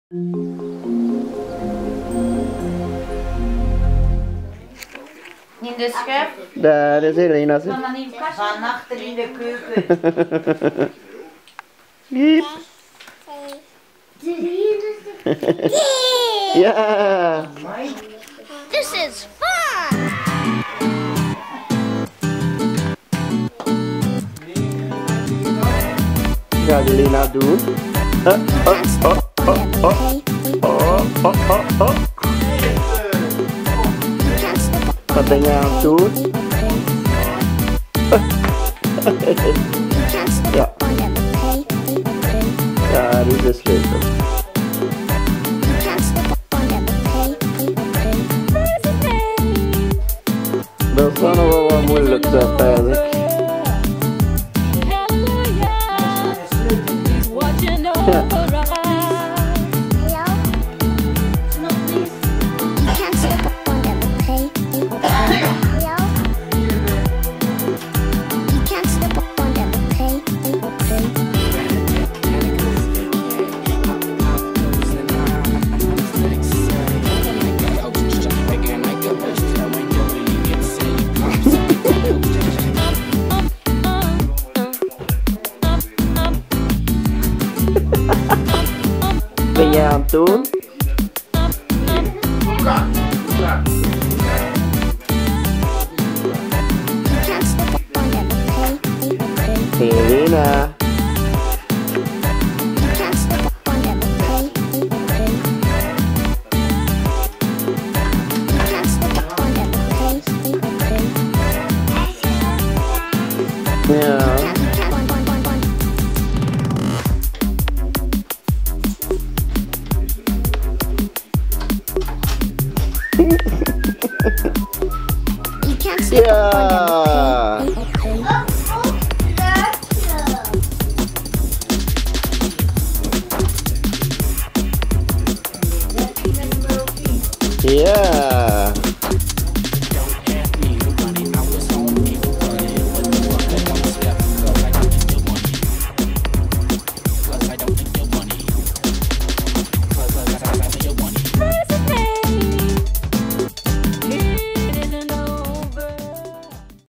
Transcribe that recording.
In de schuif? Daar is Elena. Van dan in kast? Van achter in de keuken. Giep. Ja. This is fun! Gaat Elena doen? Wat ben je aan het doen? Ja. Ja, dit is de sleutel. Dat is dan nog wel wat moeilijk zo, eigenlijk. Ja. Ben jij aan het doen? Elena. Ja. Ja. Ja.